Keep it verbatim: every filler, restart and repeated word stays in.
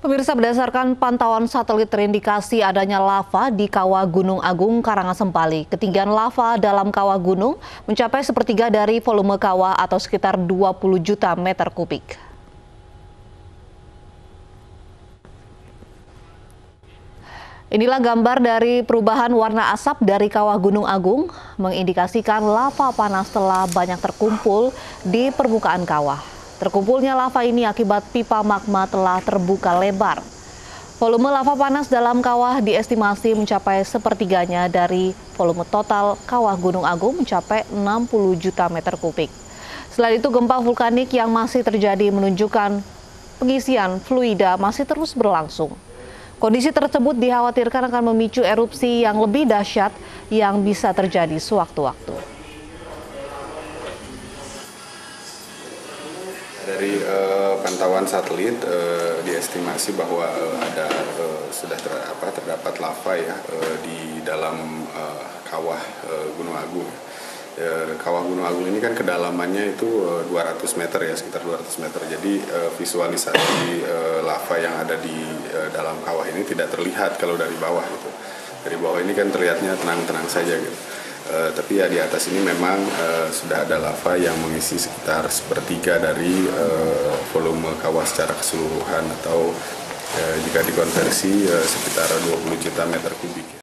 Pemirsa, berdasarkan pantauan satelit terindikasi adanya lava di Kawah Gunung Agung, Karangasempali. Ketinggian lava dalam kawah gunung mencapai sepertiga dari volume kawah atau sekitar dua puluh juta meter kubik. Inilah gambar dari perubahan warna asap dari Kawah Gunung Agung, mengindikasikan lava panas telah banyak terkumpul di permukaan kawah. Terkumpulnya lava ini akibat pipa magma telah terbuka lebar. Volume lava panas dalam kawah diestimasi mencapai sepertiganya dari volume total Kawah Gunung Agung mencapai enam puluh juta meter kubik. Selain itu, gempa vulkanik yang masih terjadi menunjukkan pengisian fluida masih terus berlangsung. Kondisi tersebut dikhawatirkan akan memicu erupsi yang lebih dahsyat yang bisa terjadi sewaktu-waktu. Dari uh, pantauan satelit uh, diestimasi bahwa uh, ada uh, sudah ter, apa, terdapat lava ya uh, di dalam uh, kawah uh, Gunung Agung. Uh, kawah Gunung Agung ini kan kedalamannya itu uh, dua ratus meter ya, sekitar dua ratus meter. Jadi uh, visualisasi uh, lava yang ada di uh, dalam kawah ini tidak terlihat kalau dari bawah gitu. Dari bawah ini kan terlihatnya tenang-tenang saja gitu. Uh, tapi ya di atas ini memang uh, sudah ada lava yang mengisi sekitar sepertiga dari uh, volume kawah secara keseluruhan atau uh, jika dikonversi uh, sekitar dua puluh juta meter kubik.